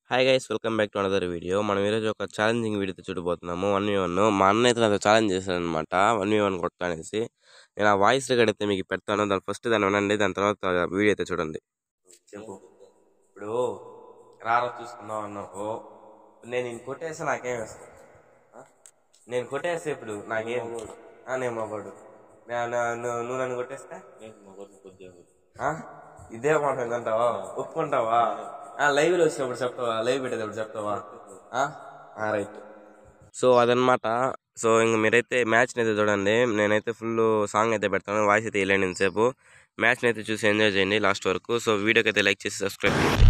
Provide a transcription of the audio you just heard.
Hi guys, welcome back to another video. మనం ఈరోజు ఒక ఛాలెంజింగ్ వీడియోతో చూడబోతున్నాము. 1v1. మా అన్న అయితే నాతో ఛాలెంజ్ చేశాడనమాట 1v1 కొట్టనేసి. నేను ఆ వాయిస్ రికార్డ్ అయితే మీకు పెడతాను. దాన్ని వినండి, దాని తర్వాత వీడియో అయితే చూడండి. చెప్పు. ఇప్పుడు రారా చూసుకుందాం అన్నావు. నేను నేను కొట్టేస్తే నాకేం వేస్తావు? నేను కొట్టేస్తే ఇప్పుడు నాకేం? నేను మగోడు. నువ్వు నన్ను కొట్టేస్తే ఇదే మాట అంటావా? ఒప్పుకుంటావా? లైవ్ లో వచ్చినప్పుడు చెప్తావా? లైవ్ పెట్టేటప్పుడు చెప్తావా? రైట్. సో అదనమాట. సో ఇంక మీరైతే మ్యాచ్ని అయితే చూడండి. నేనైతే ఫుల్ సాంగ్ అయితే పెడతాను, వాయిస్ అయితే వెళ్ళండి సేపు. మ్యాచ్ని అయితే చూసి ఎంజాయ్ చేయండి లాస్ట్ వరకు. సో వీడియోకి అయితే లైక్ చేసి సబ్స్క్రైబ్ చేయండి.